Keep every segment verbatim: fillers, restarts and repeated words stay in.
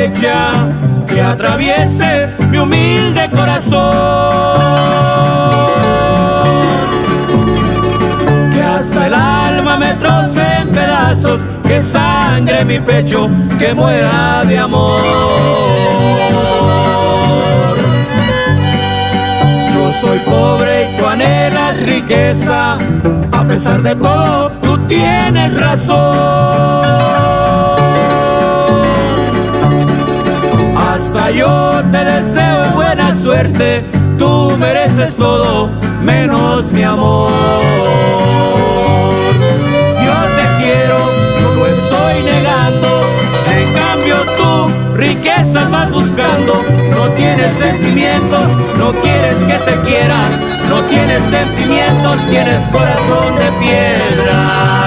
flecha que atraviese mi humilde corazón, que hasta el alma me troce en pedazos, que sangre mi pecho, que muera de amor. Yo soy pobre y tú anhelas riqueza, a pesar de todo tú tienes razón. Hasta yo te deseo buena suerte, tú mereces todo menos mi amor. Yo te quiero, no lo estoy negando, en cambio tú riquezas vas buscando. No tienes sentimientos, no quieres que te quieran, no tienes sentimientos, tienes corazón de piedra.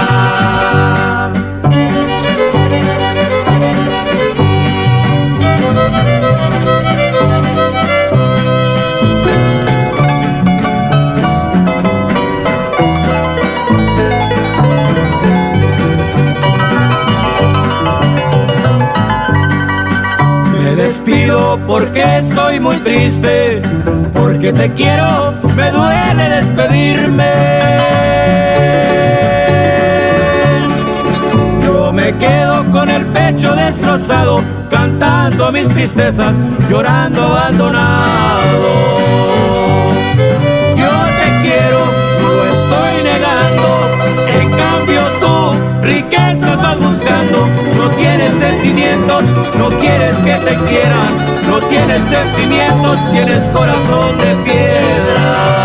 Despido porque estoy muy triste, porque te quiero, me duele despedirme. Yo me quedo con el pecho destrozado, cantando mis tristezas, llorando abandonado. Yo te quiero, no lo estoy negando, en cambio tú riquezas vas buscando. No tienes sentimientos, no quieres que te quieran, no tienes sentimientos, tienes corazón de piedra.